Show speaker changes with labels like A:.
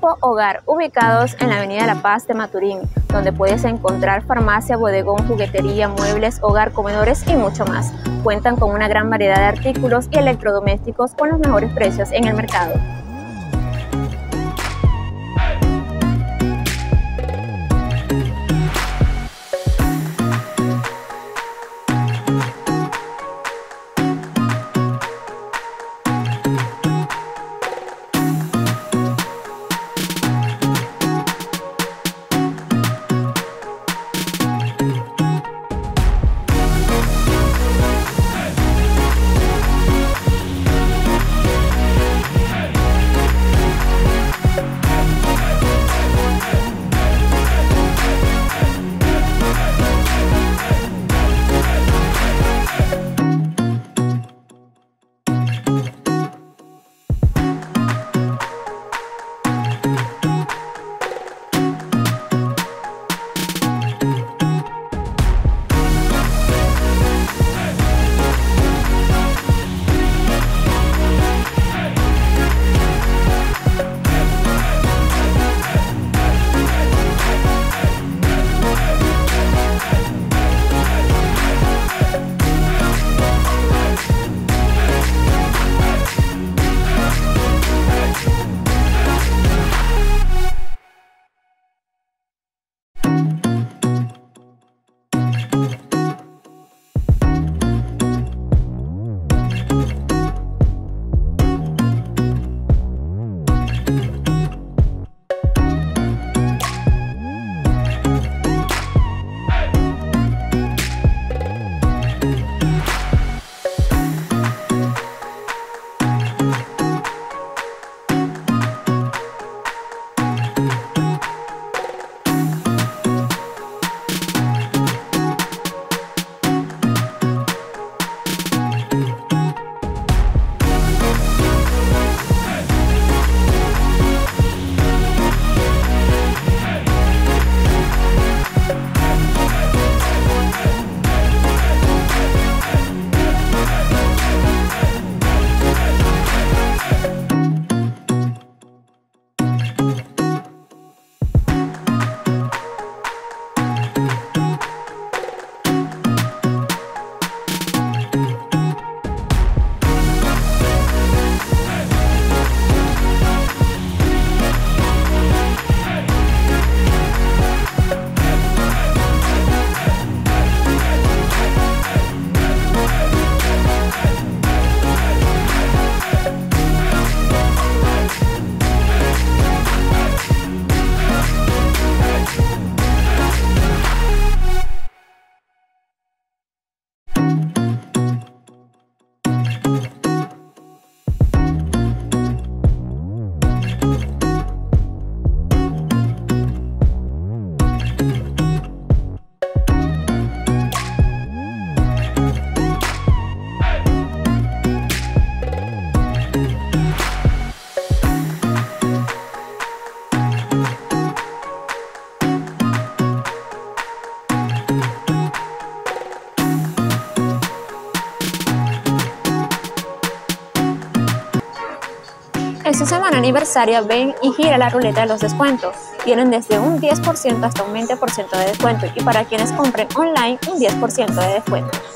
A: Expo Hogar, ubicados en la Avenida La Paz de Maturín, donde puedes encontrar farmacia, bodegón, juguetería, muebles, hogar, comedores y mucho más. Cuentan con una gran variedad de artículos y electrodomésticos con los mejores precios en el mercado. En su semana aniversario, ven y gira la ruleta de los descuentos. Tienen desde un 10% hasta un 20% de descuento y para quienes compren online un 10% de descuento.